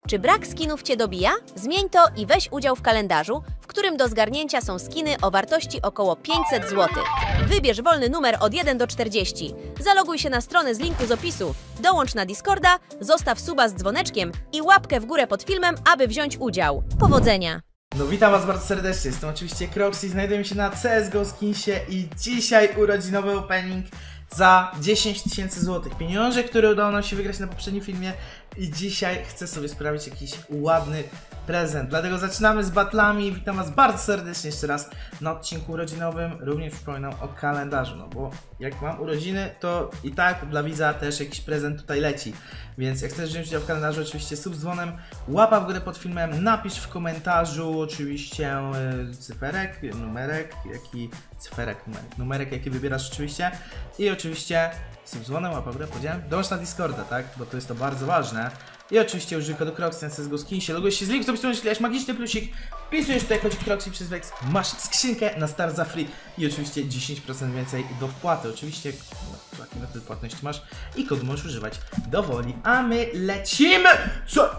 Czy brak skinów Cię dobija? Zmień to i weź udział w kalendarzu, w którym do zgarnięcia są skiny o wartości około 500 zł. Wybierz wolny numer od 1 do 40. Zaloguj się na stronę z linku z opisu, dołącz na Discorda, zostaw suba z dzwoneczkiem i łapkę w górę pod filmem, aby wziąć udział. Powodzenia! No witam was bardzo serdecznie, jestem oczywiście Croxy, znajdujemy się na CSGO Skinsie i dzisiaj urodzinowy opening za 10 000 złotych. Pieniądze, które udało nam się wygrać na poprzednim filmie i dzisiaj chcę sobie sprawić jakiś ładny prezent. Dlatego zaczynamy z batlami. Witam was bardzo serdecznie jeszcze raz na odcinku urodzinowym. Również przypominam o kalendarzu, no bo jak mam urodziny, to i tak dla widza też jakiś prezent tutaj leci. Więc jak chcesz wziąć udział w kalendarzu, oczywiście sub z dzwonem, łapa w górę pod filmem, napisz w komentarzu oczywiście cyferek, numerek, jaki cyferek, numerek jaki wybierasz oczywiście. I oczywiście sub z dzwonem, łapa w górę, powiedziałem, dołącz na Discorda, tak, bo to jest to bardzo ważne. I oczywiście użyj kodu Croxy na CSGO Skinsie, logujesz się z linku, z opisu, jeśli masz magiczny plusik, wpisujesz tutaj kodzik Croxy przez Wex, masz skrzynkę na start za free i oczywiście 10% więcej do wpłaty. Oczywiście taki metod płatności masz i kod możesz używać dowoli, a my lecimy! Co?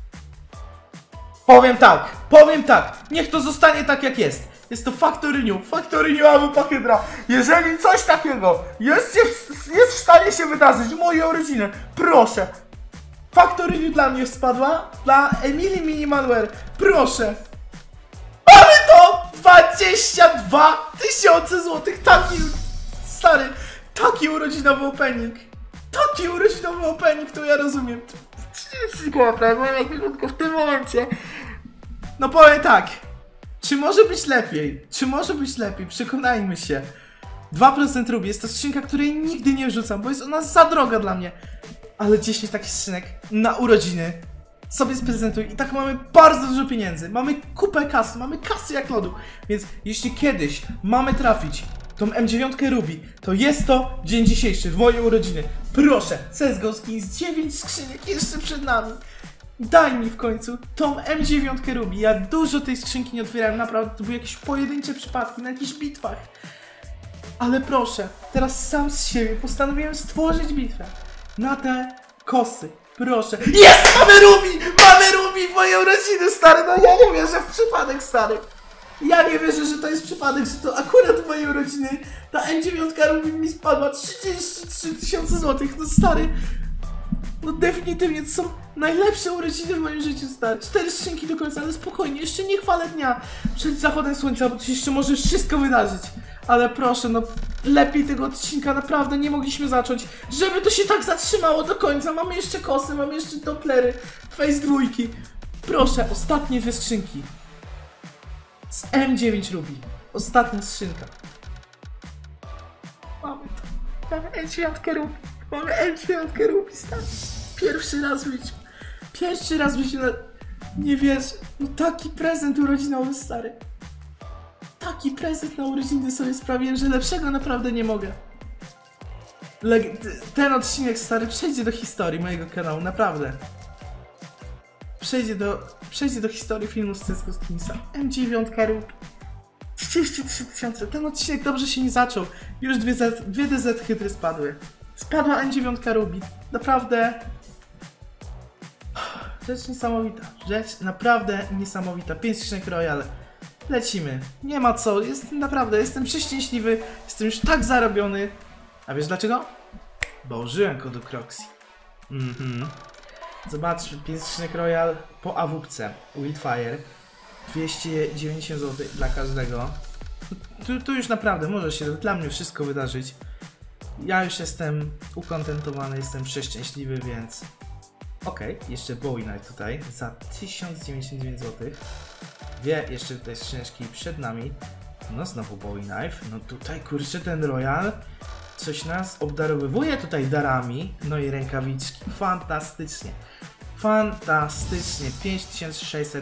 Powiem tak, niech to zostanie tak jak jest. Jest to Factory New albo Pachydra. Jeżeli coś takiego jest w stanie się wydarzyć w mojej urodziny, proszę. Factory New dla mnie spadła, dla Emily Minimalware, proszę. Mamy to! 22 000 złotych, taki stary, taki urodzinowy opening. Taki urodzinowy opening, to ja rozumiem. 30 głowę, w tym momencie. No powiem tak, czy może być lepiej? Czy może być lepiej? Przekonajmy się. 2% Ruby, jest to skrzynka, której nigdy nie wrzucam, bo jest ona za droga dla mnie. Ale 10 takich skrzynek na urodziny sobie sprezentuj i tak mamy bardzo dużo pieniędzy. Mamy kupę kasy, mamy kasy jak lodu. Więc jeśli kiedyś mamy trafić tą M9 Ruby, to jest to dzień dzisiejszy, w moje urodziny. Proszę, CSGO Skins, 9 skrzynek jeszcze przed nami. Daj mi w końcu tą M9 Ruby. Ja dużo tej skrzynki nie otwierałem, naprawdę to były jakieś pojedyncze przypadki na jakichś bitwach. Ale proszę, teraz sam z siebie postanowiłem stworzyć bitwę na te kosy. Proszę. Jest! Mamy Ruby! Mamy Ruby w moje urodziny, stary! No ja nie wierzę w przypadek, stary. Ja nie wierzę, że to jest przypadek, że to akurat w mojej urodziny ta M9 Ruby mi spadła 33 000 złotych. No stary, no definitywnie to są najlepsze urodziny w moim życiu, stary. 4 skrzynki do końca, ale spokojnie, jeszcze nie chwalę dnia przed zachodem słońca, bo tu się jeszcze może wszystko wydarzyć. Ale proszę, no lepiej tego odcinka naprawdę nie mogliśmy zacząć, żeby to się tak zatrzymało do końca. Mamy jeszcze kosy, mamy jeszcze Dopplery, Face 2. Proszę, ostatnie 2 skrzynki z M9 Ruby. Ostatnia skrzynka. Mamy to. Mamy M9 Ruby. Mamy M9 Ruby, stary. Pierwszy raz w życiu, nie wiesz, no taki prezent urodzinowy, stary. Taki prezent na urodziny sobie sprawiłem, że lepszego naprawdę nie mogę. Ten odcinek, stary, przejdzie do historii mojego kanału, naprawdę. Przejdzie do historii filmu z CSGO Skinsa. M9 Ruby. 33 000. Ten odcinek dobrze się nie zaczął. Już dwie DZ hydry spadły. Spadła M9 Ruby. Naprawdę. Rzecz niesamowita. Rzecz naprawdę niesamowita. 5 skrzynek Royal. Lecimy. Nie ma co. Jestem przeszczęśliwy. Jestem już tak zarobiony. A wiesz dlaczego? Bo użyłem kodu Croxy. Zobaczmy. 5 skrzynek Royal po AWP-ce. Wildfire. 290 zł dla każdego. Tu już naprawdę może się dla mnie wszystko wydarzyć. Ja już jestem ukontentowany, jestem przeszczęśliwy, więc... Okej, jeszcze Bowie Knife tutaj za 1099 zł. Dwie jeszcze tutaj skrzyneczki przed nami. No znowu Bowie Knife. No tutaj kurczę ten Royal coś nas obdarowywuje tutaj darami. No i rękawiczki. Fantastycznie. Fantastycznie. 5600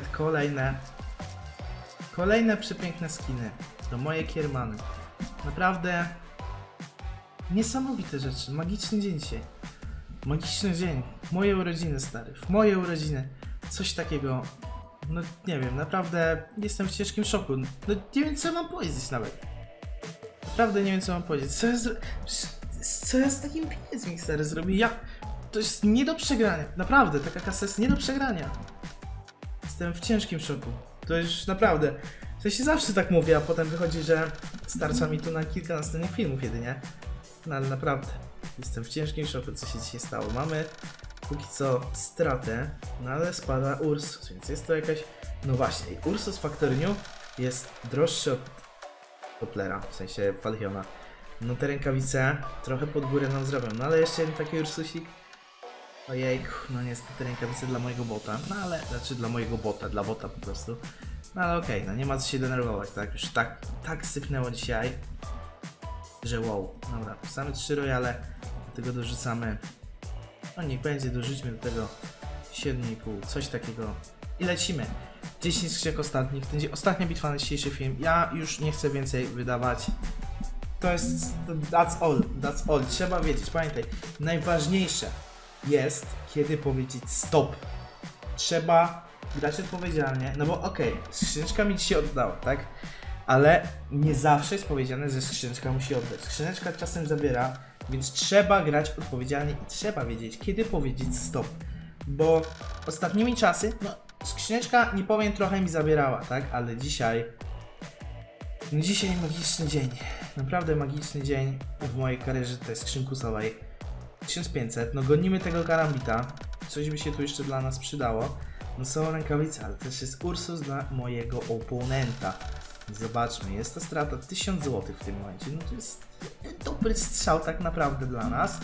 kolejne przepiękne skiny do mojej kiermany. Naprawdę niesamowite rzeczy. Magiczny dzień dzisiaj. Magiczny dzień. Moje urodziny, stary. W moje urodziny. Coś takiego. No nie wiem, naprawdę jestem w ciężkim szoku. No nie wiem co mam powiedzieć nawet. Naprawdę nie wiem co mam powiedzieć. Co ja z takim pieniędzmi, stary, zrobię? To jest nie do przegrania. Naprawdę, taka kasa jest nie do przegrania. Jestem w ciężkim szoku. To już naprawdę. W sensie zawsze tak mówię, a potem wychodzi, że starcza mi tu na kilka następnych filmów jedynie. No ale naprawdę. Jestem w ciężkim szoku, co się dzisiaj stało. Mamy póki co stratę, no ale spada Ursus, więc jest to jakaś... No właśnie, Ursus Factory New jest droższy od Dopplera, w sensie Falchiona. No te rękawice trochę pod górę nam zrobią, no ale jeszcze jeden taki Ursusik. Ojejku, no niestety rękawice dla mojego bota, no ale, znaczy dla mojego bota, dla bota po prostu. No ale okej, no nie ma co się denerwować, tak? Już tak sypnęło dzisiaj, że wow. Dobra, same 3 royale, do tego dorzucamy, no niech będzie, dorzućmy do tego 7,5, coś takiego i lecimy. 10 skrzynek ostatnich, to będzie ostatnia bitwa na dzisiejszy film, ja już nie chcę więcej wydawać. To jest, that's all, trzeba wiedzieć, pamiętaj, najważniejsze jest, kiedy powiedzieć stop. Trzeba grać odpowiedzialnie, no bo okej, skrzyneczka mi ci się oddała, tak? Ale nie zawsze jest powiedziane, że skrzyneczka musi oddać. Skrzyneczka czasem zabiera, więc trzeba grać odpowiedzialnie i trzeba wiedzieć, kiedy powiedzieć stop. Bo ostatnimi czasy, no skrzyneczka, nie powiem, trochę mi zabierała, tak? Ale dzisiaj, no dzisiaj magiczny dzień. Naprawdę magiczny dzień w mojej karierze tej skrzynkusowej. 1500, no gonimy tego karambita. Coś by się tu jeszcze dla nas przydało. No są rękawice, ale też jest Ursus dla mojego oponenta. Zobaczmy, jest to strata 1000 zł w tym momencie. No to jest dobry strzał tak naprawdę dla nas.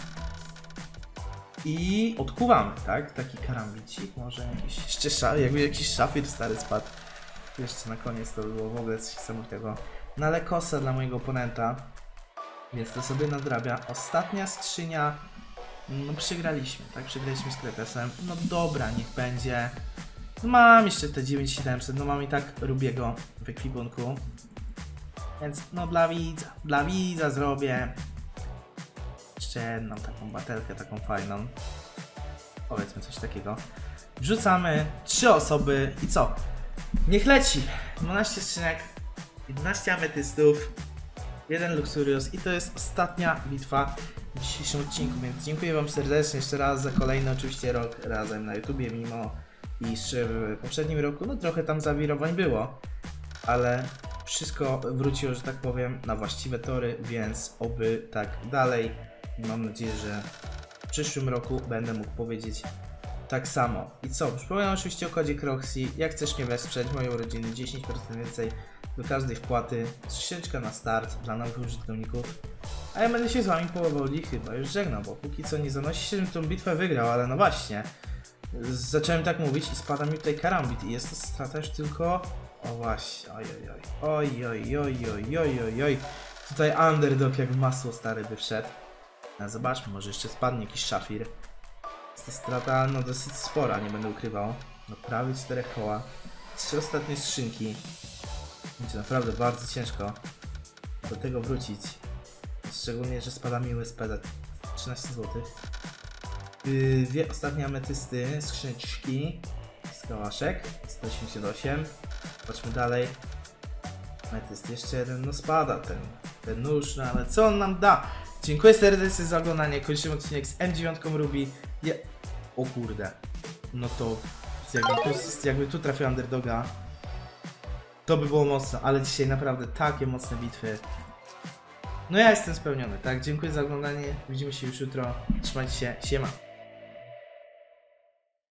I odkuwamy, tak? Taki karambicik, może jakiś jeszcze jakby jakiś szafir stary spadł. Jeszcze na koniec to było w ogóle coś niesamowitego. No ale kosa dla mojego oponenta. Więc to sobie nadrabia. Ostatnia skrzynia. No przegraliśmy, tak? Przegraliśmy z Kretesem. No dobra, niech będzie. No mam jeszcze te 9700, no mam i tak Rubiego w ekwipunku. Więc no dla widza zrobię jeszcze jedną taką batelkę, taką fajną. Powiedzmy coś takiego. Wrzucamy 3 osoby i co? Niech leci! 12 skrzynek, 11 ametystów, 1 Luxurious i to jest ostatnia bitwa w dzisiejszym odcinku, więc dziękuję wam serdecznie jeszcze raz za kolejny oczywiście rok razem na YouTubie, mimo iż w poprzednim roku no trochę tam zawirowań było, ale wszystko wróciło, że tak powiem, na właściwe tory, więc oby tak dalej. Mam nadzieję, że w przyszłym roku będę mógł powiedzieć tak samo. I co? Przypominam oczywiście o kodzie Croxy. Jak chcesz mnie wesprzeć, moją rodzinę, 10% więcej do każdej wpłaty, skrzyneczka na start dla nowych użytkowników. A ja będę się z wami powoli chyba już żegnał, bo póki co nie zanosi się, żebym tą bitwę wygrał, ale no właśnie. Zacząłem tak mówić i spada mi tutaj karambit i jest to strata już tylko... O właśnie, oj. Tutaj underdog jak w masło stary by wszedł. No, zobaczmy, może jeszcze spadnie jakiś szafir. Jest to strata no dosyć spora, nie będę ukrywał. No prawie 4 koła. 3 ostatnie skrzynki. Będzie naprawdę bardzo ciężko do tego wrócić. Szczególnie, że spada mi USP za 13 zł. 2 ostatnie ametysty, skrzyneczki, skałaszek, 188. Patrzmy dalej. Ametyst, jeszcze jeden, no spada ten nóż, no ale co on nam da? Dziękuję serdecznie za oglądanie, kończymy odcinek z M9 Ruby. O kurde, no to jakby tu trafił underdoga, to by było mocno, ale dzisiaj naprawdę takie mocne bitwy. No ja jestem spełniony, tak? Dziękuję za oglądanie, widzimy się już jutro, trzymajcie się, siema.